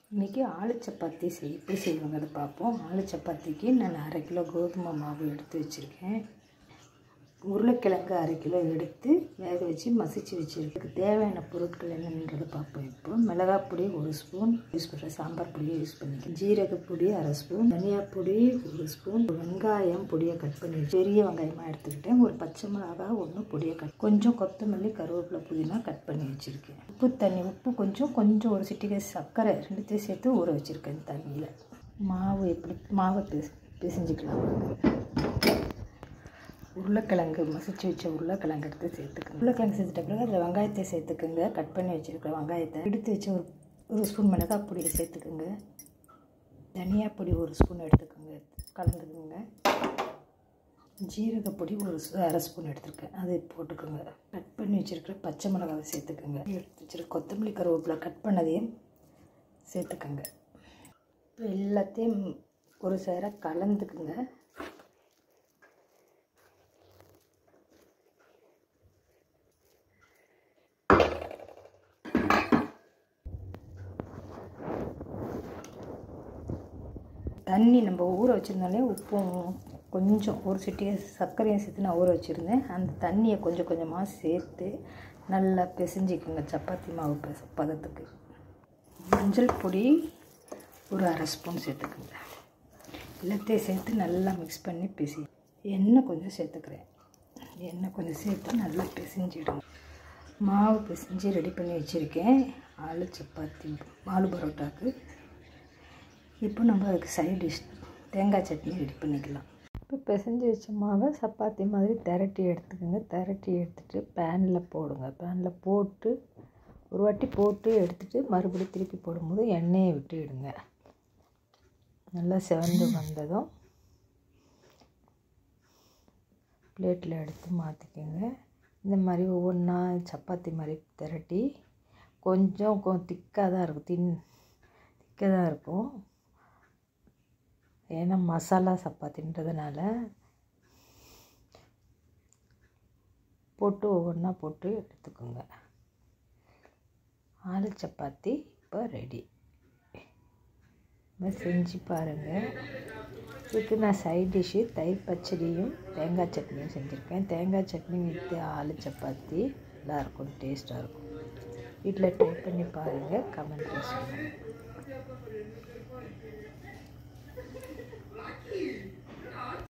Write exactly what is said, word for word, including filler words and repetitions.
இன்றைக்கி ஆளு சப்பாத்தி செய் எப்படி செய்வாங்க அதை பார்ப்போம். ஆளு சப்பாத்திக்கு நான் அரை கிலோ கோதுமை மாவு எடுத்து வச்சுருக்கேன். உருளைக்கிழங்கு அரை கிலோ எடுத்து வேக வச்சு மசிச்சு வச்சுருக்கு. தேவையான பொருட்கள் என்னன்றதை பார்ப்போம். இப்போ மிளகாய் பொடி ஒரு ஸ்பூன் யூஸ் பண்ணுறேன், சாம்பார் பொடியை யூஸ் பண்ணிக்கிறேன். ஜீரகப்பொடி அரை ஸ்பூன், தனியா பொடி ஒரு ஸ்பூன், வெங்காயம் பொடியை கட் பண்ணி பெரிய வெங்காயமாக எடுத்துக்கிட்டேன். ஒரு பச்சை மிளகாய் ஒன்று பொடியை கட், கொஞ்சம் கொத்தமல்லி கருவேப்பிலை புதினா கட் பண்ணி வச்சுருக்கேன். உப்பு தண்ணி உப்பு கொஞ்சம் கொஞ்சம் ஒரு சிட்டிகை சர்க்கரை ரெண்டுத்தையும் சேர்த்து ஊற வச்சுருக்கேன் தண்ணியில். மாவு எப்படி மாவை பிசை பிசைஞ்சிக்கலாம். உருளைக்கிழங்கு மசிச்சு வச்ச உருளைக்கிழங்கு எடுத்து சேர்த்துக்கோங்க. உருளைக்கிழங்கு சேர்த்துட்ட பிறகு அதில் வெங்காயத்தை சேர்த்துக்குங்க. கட் பண்ணி வச்சுருக்க வெங்காயத்தை எடுத்து வச்சு ஒரு ஒரு ஸ்பூன் மிளகாய் பொடியை சேர்த்துக்குங்க. தனியா பொடி ஒரு ஸ்பூன் எடுத்துக்கோங்க, கலந்துக்குங்க. ஜீரகப்பொடி ஒரு அரை ஸ்பூன் எடுத்துருக்கேன், அதை போட்டுக்கோங்க. கட் பண்ணி வச்சுருக்கிற பச்சை மிளகாவை சேர்த்துக்கோங்க. எடுத்து வச்சுருக்க கொத்தமல்லி கருவேப்பிலை கட் பண்ணதையும் சேர்த்துக்கோங்க. இப்போ எல்லாத்தையும் ஒரு சேர கலந்துக்குங்க. தண்ணி நம்ம ஊற வச்சுருந்தாலே உப்பும் கொஞ்சம் ஒரு சிட்டியை சர்க்கரையும் சேர்த்து நான் ஊற வச்சுருந்தேன். அந்த தண்ணியை கொஞ்சம் கொஞ்சமாக சேர்த்து நல்லா பிசைஞ்சிக்குங்க சப்பாத்தி மாவு பச பதத்துக்கு. மஞ்சள் பொடி ஒரு அரை ஸ்பூன் சேர்த்துக்குங்க. எல்லாத்தையும் சேர்த்து நல்லா மிக்ஸ் பண்ணி பிசி. எண்ணெய் கொஞ்சம் சேர்த்துக்கிறேன். எண்ணெய் கொஞ்சம் சேர்த்து நல்லா பிசைஞ்சிடுங்க. மாவு பிசைஞ்சு ரெடி பண்ணி வச்சுருக்கேன் ஆலு சப்பாத்தி ஆலு பரோட்டாவுக்கு. இப்போ நம்ம அதுக்கு சைட் டிஷ் தேங்காய் சட்னி ரெடி பண்ணிக்கலாம். இப்போ பிசைஞ்சு வச்ச மாவை சப்பாத்தி மாதிரி திரட்டி எடுத்துக்கோங்க. திரட்டி எடுத்துகிட்டு பேனில் போடுங்க. பேனில் போட்டு ஒரு வாட்டி போட்டு எடுத்துகிட்டு மறுபடியும் திருப்பி போடும்போது எண்ணெயை விட்டு இடுங்க. நல்லா செவந்து வந்ததும் பிளேட்டில் எடுத்து மாற்றிக்கோங்க. இந்த மாதிரி ஒவ்வொன்றா சப்பாத்தி மாதிரி திரட்டி கொஞ்சம் கொஞ்சம் திக்காக தான் இருக்கும், தின் திக்காக தான் இருக்கும். ஏன்னா மசாலா சப்பாத்தின்றதுனால போட்டு ஒவ்வொன்றா போட்டு எடுத்துக்கோங்க. ஆலு சப்பாத்தி இப்போ ரெடி. செஞ்சு பாருங்கள். இதுக்கு நான் சைட் டிஷ்ஷு தயிர் பச்சடியும் தேங்காய் சட்னியும் செஞ்சுருக்கேன். தேங்காய் சட்னி வித் ஆலு சப்பாத்தி நல்லாயிருக்கும், டேஸ்ட்டாக இருக்கும். வீட்டில் ட்ரை பண்ணி பாருங்கள், கமெண்ட்டில் சொல்லுங்கள்.